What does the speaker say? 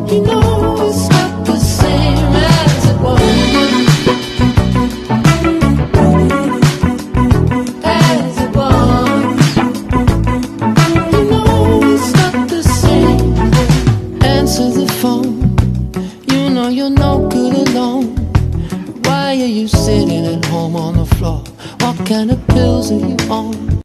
You know it's not the same as it was. As it was. You know it's not the same. Answer the phone. You know you're no good alone. Why are you sitting at home on the floor? What kind of pills are you on?